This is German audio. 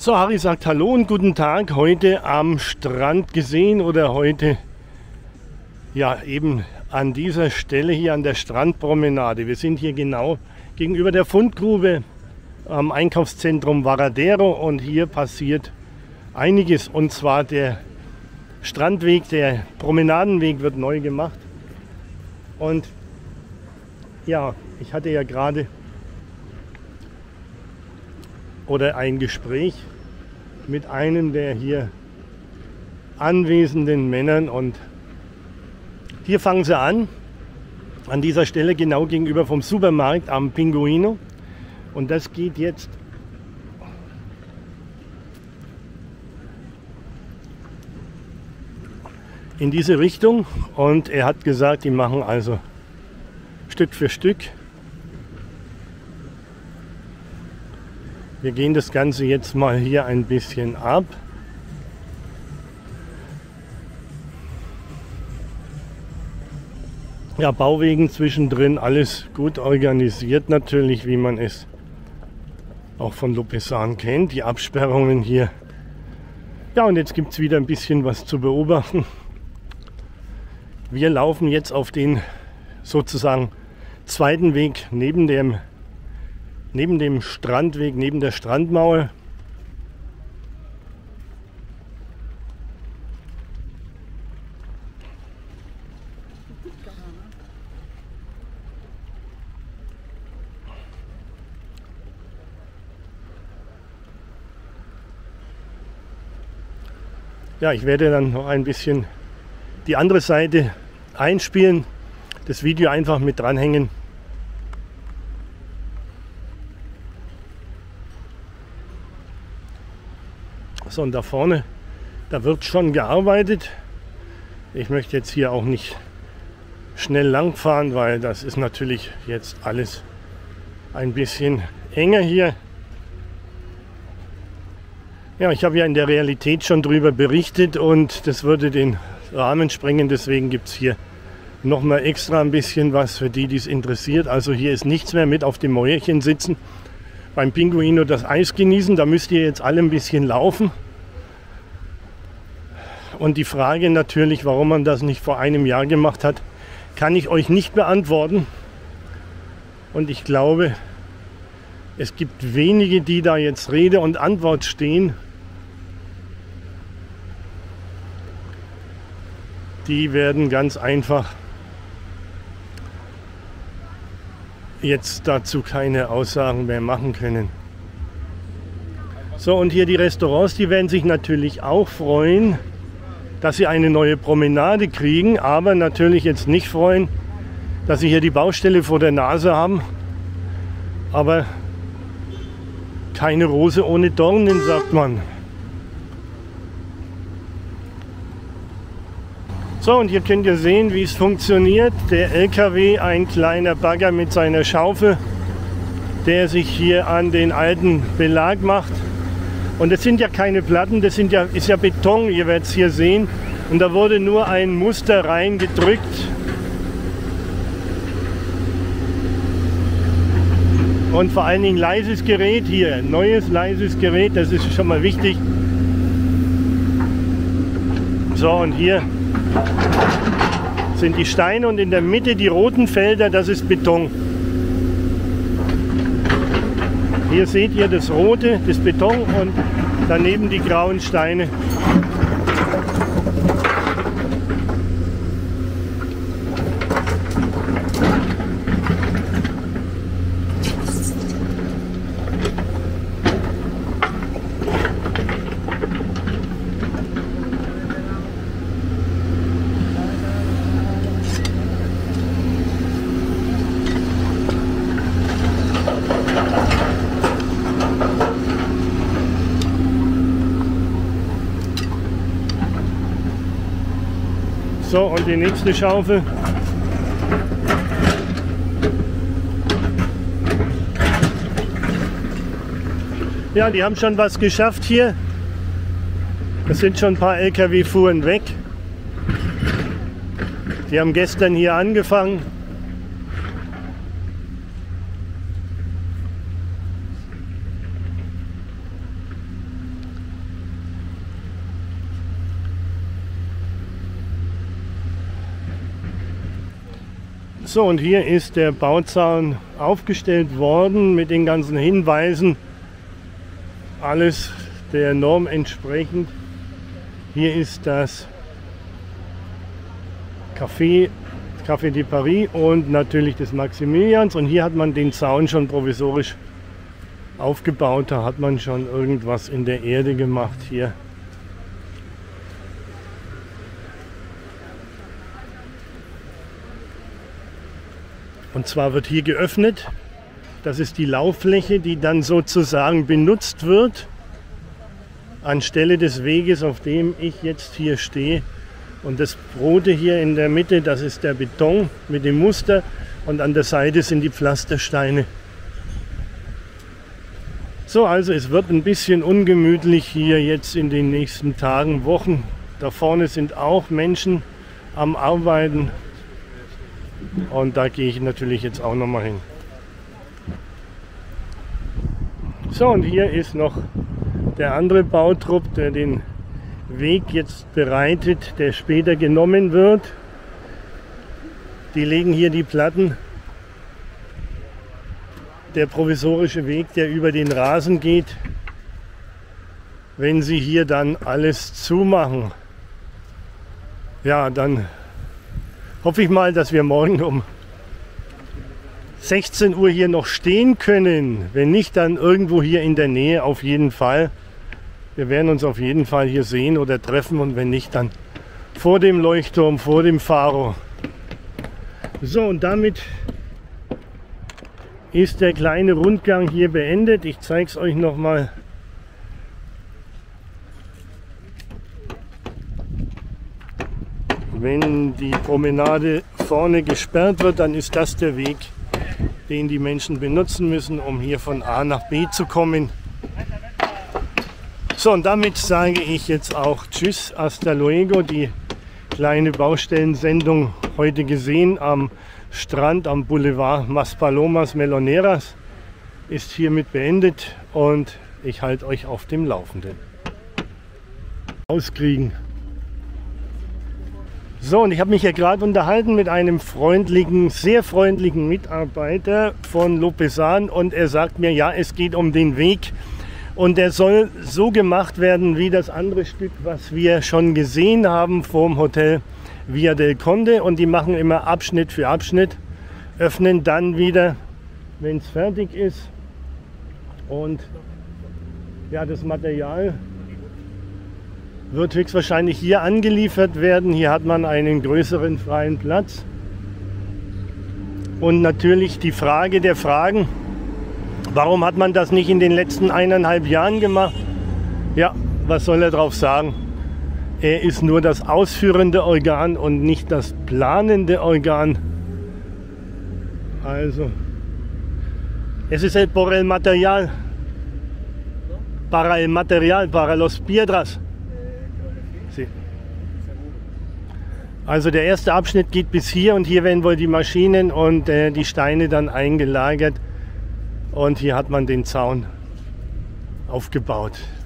So, Harry sagt Hallo und guten Tag. Heute am Strand gesehen oder heute ja eben an dieser Stelle hier an der Strandpromenade. Wir sind hier genau gegenüber der Fundgrube am Einkaufszentrum Varadero und hier passiert einiges, und zwar der Strandweg, der Promenadenweg wird neu gemacht. Und ja, ich hatte ja gerade ein Gespräch mit einem der hier anwesenden Männern, und hier fangen sie an dieser Stelle genau gegenüber vom Supermarkt am Pinguino, und das geht jetzt in diese Richtung, und er hat gesagt, die machen also Stück für Stück. Wir gehen das Ganze jetzt mal hier ein bisschen ab. Ja, Bauwegen zwischendrin, alles gut organisiert natürlich, wie man es auch von Lopezan kennt. Die Absperrungen hier. Ja, und jetzt gibt es wieder ein bisschen was zu beobachten. Wir laufen jetzt auf den sozusagen zweiten Weg neben dem Strandweg, neben der Strandmauer. Ja, ich werde dann noch ein bisschen die andere Seite einspielen, das Video einfach mit dranhängen. So, und da vorne, da wird schon gearbeitet. Ich möchte jetzt hier auch nicht schnell lang fahren, weil das ist natürlich jetzt alles ein bisschen enger hier. Ja, ich habe ja in der Realität schon darüber berichtet und das würde den Rahmen sprengen. Deswegen gibt es hier nochmal extra ein bisschen was für die, die es interessiert. Also hier ist nichts mehr mit auf dem Mäuerchen sitzen, beim Pinguino das Eis genießen. Da müsst ihr jetzt alle ein bisschen laufen. Und die Frage natürlich, warum man das nicht vor einem Jahr gemacht hat, kann ich euch nicht beantworten. Und ich glaube, es gibt wenige, die da jetzt Rede und Antwort stehen. Die werden ganz einfach jetzt dazu keine Aussagen mehr machen können. So, und hier die Restaurants, die werden sich natürlich auch freuen, dass sie eine neue Promenade kriegen, aber natürlich jetzt nicht freuen, dass sie hier die Baustelle vor der Nase haben. Aber keine Rose ohne Dornen, sagt man. So, und hier könnt ihr sehen, wie es funktioniert. Der LKW, ein kleiner Bagger mit seiner Schaufel, der sich hier an den alten Belag macht. Und das sind ja keine Platten, das ist ja Beton, ihr werdet es hier sehen. Und da wurde nur ein Muster reingedrückt. Und vor allen Dingen leises Gerät hier, neues leises Gerät, das ist schon mal wichtig. So, und hier sind die Steine und in der Mitte die roten Felder, das ist Beton. Hier seht ihr das Rote, das Beton, und daneben die grauen Steine. So, und die nächste Schaufel. Ja, die haben schon was geschafft hier. Es sind schon ein paar LKW-Fuhren weg. Die haben gestern hier angefangen. So, und hier ist der Bauzaun aufgestellt worden mit den ganzen Hinweisen. Alles der Norm entsprechend. Hier ist das Café de Paris und natürlich des Maximilians. Und hier hat man den Zaun schon provisorisch aufgebaut. Da hat man schon irgendwas in der Erde gemacht hier. Und zwar wird hier geöffnet. Das ist die Lauffläche, die dann sozusagen benutzt wird anstelle des Weges, auf dem ich jetzt hier stehe. Und das Rote hier in der Mitte, das ist der Beton mit dem Muster und an der Seite sind die Pflastersteine. So, also es wird ein bisschen ungemütlich hier jetzt in den nächsten Tagen, Wochen. Da vorne sind auch Menschen am Arbeiten. Und da gehe ich natürlich jetzt auch noch mal hin. So, und hier ist noch der andere Bautrupp, der den Weg jetzt bereitet, der später genommen wird. Die legen hier die Platten. Der provisorische Weg, der über den Rasen geht, wenn sie hier dann alles zumachen. Ja, dann hoffe ich mal, dass wir morgen um 16 Uhr hier noch stehen können. Wenn nicht, dann irgendwo hier in der Nähe auf jeden Fall. Wir werden uns auf jeden Fall hier sehen oder treffen und wenn nicht, dann vor dem Leuchtturm, vor dem Faro. So, und damit ist der kleine Rundgang hier beendet. Ich zeige es euch noch mal. Wenn die Promenade vorne gesperrt wird, dann ist das der Weg, den die Menschen benutzen müssen, um hier von A nach B zu kommen. So, und damit sage ich jetzt auch Tschüss, hasta luego. Die kleine Baustellensendung heute gesehen am Strand am Boulevard Maspalomas Meloneras ist hiermit beendet und ich halte euch auf dem Laufenden. Auskriegen. So, und ich habe mich ja gerade unterhalten mit einem freundlichen, sehr freundlichen Mitarbeiter von Lopesan und er sagt mir, ja, es geht um den Weg und der soll so gemacht werden wie das andere Stück, was wir schon gesehen haben vom Hotel Via del Conde, und die machen immer Abschnitt für Abschnitt, öffnen dann wieder, wenn es fertig ist, und ja, das Material wird höchstwahrscheinlich hier angeliefert werden. Hier hat man einen größeren freien Platz. Und natürlich die Frage der Fragen, warum hat man das nicht in den letzten 1,5 Jahren gemacht? Ja, was soll er drauf sagen? Er ist nur das ausführende Organ und nicht das planende Organ. Also, es ist el por el material, para los piedras. Also der erste Abschnitt geht bis hier und hier werden wohl die Maschinen und die Steine dann eingelagert und hier hat man den Zaun aufgebaut.